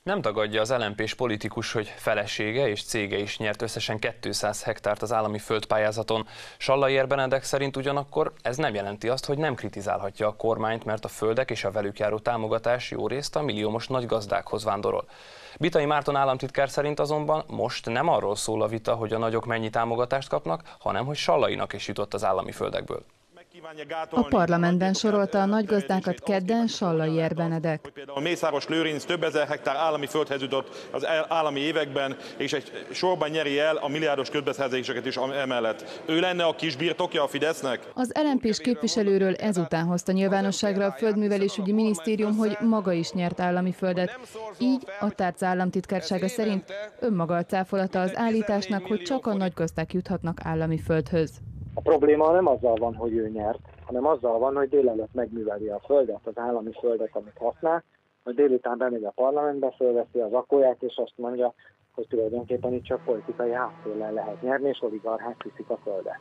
Nem tagadja az LMP-s politikus, hogy felesége és cége is nyert összesen 200 hektárt az állami földpályázaton. Sallai Benedek szerint ugyanakkor ez nem jelenti azt, hogy nem kritizálhatja a kormányt, mert a földek és a velük járó támogatás jó részt a milliómos nagygazdákhoz vándorol. Bitai Márton államtitkár szerint azonban most nem arról szól a vita, hogy a nagyok mennyi támogatást kapnak, hanem hogy Sallainak is jutott az állami földekből. A parlamentben sorolta a nagygazdákat kedden Sallai Benedek. Például Mészáros Lőrinc több ezer hektár állami földhez jutott az állami években, és egy sorban nyeri el a milliárdos közbeszerzéseket is emellett. Ő lenne a kisbirtokja a Fidesznek? Az LMP-s képviselőről ezután hozta nyilvánosságra a Földművelésügyi Minisztérium, hogy maga is nyert állami földet. Így a tárca államtitkársága szerint önmaga a cáfolata az állításnak, hogy csak a nagygazdák juthatnak állami földhöz. A probléma nem azzal van, hogy ő nyert, hanem azzal van, hogy délelőtt megműveli a földet, az állami földet, amit használ, hogy délután bemegy a parlamentbe, fölveszi az akóját, és azt mondja, hogy tulajdonképpen itt csak politikai háttérrel lehet nyerni, és oligarchák viszik a földet.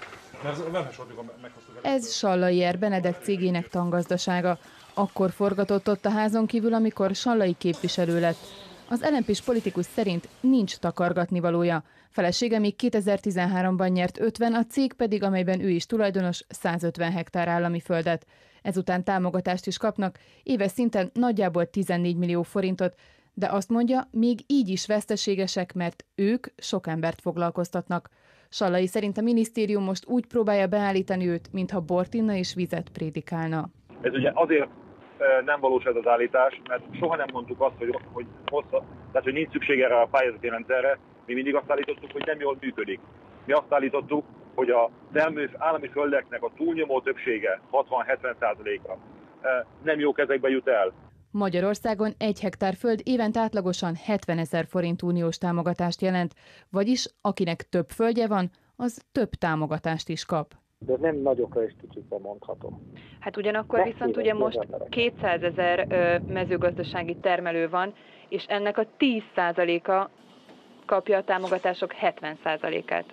Ez Sallai Benedek cégének tangazdasága. Akkor forgatott ott a házon kívül, amikor Sallai képviselő lett. Az LMP-s politikus szerint nincs takargatnivalója. Felesége még 2013-ban nyert 50, a cég pedig, amelyben ő is tulajdonos, 150 hektár állami földet. Ezután támogatást is kapnak, éves szinten nagyjából 14 millió forintot, de azt mondja, még így is veszteségesek, mert ők sok embert foglalkoztatnak. Sallai szerint a minisztérium most úgy próbálja beállítani őt, mintha bort inna és vizet prédikálna. Ez ugye azért nem valós ez az állítás, mert soha nem mondtuk azt, hogy nincs szükség erre a pályázati rendszerre. Mi mindig azt állítottuk, hogy nem jól működik. Mi azt állítottuk, hogy a állami földeknek a túlnyomó többsége, 60-70%-a nem jó kezekbe jut el. Magyarországon 1 hektár föld évente átlagosan 70 000 forint uniós támogatást jelent, vagyis akinek több földje van, az több támogatást is kap. De nem nagyokra és kicsikre mondható. Hát ugyanakkor viszont ugye most 200 000 mezőgazdasági termelő van, és ennek a 10%-a kapja a támogatások 70%-át.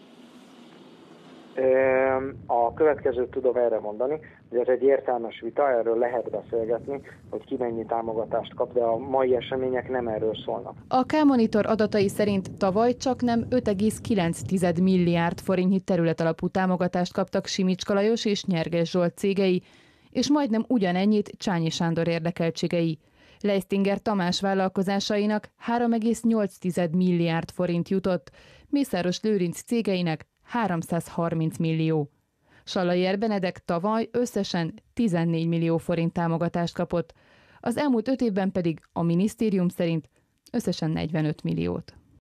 A következőt tudom erre mondani, hogy ez egy értelmes vita, erről lehet beszélgetni, hogy ki mennyi támogatást kap, de a mai események nem erről szólnak. A K-Monitor adatai szerint tavaly csaknem 5,9 milliárd forintnyi területalapú támogatást kaptak Simicska Lajos és Nyerges Zsolt cégei, és majdnem ugyanennyit Csányi Sándor érdekeltségei. Leistinger Tamás vállalkozásainak 3,8 milliárd forint jutott, Mészáros Lőrinc cégeinek 330 millió. Sallai Benedek tavaly összesen 14 millió forint támogatást kapott, az elmúlt 5 évben pedig a minisztérium szerint összesen 45 milliót.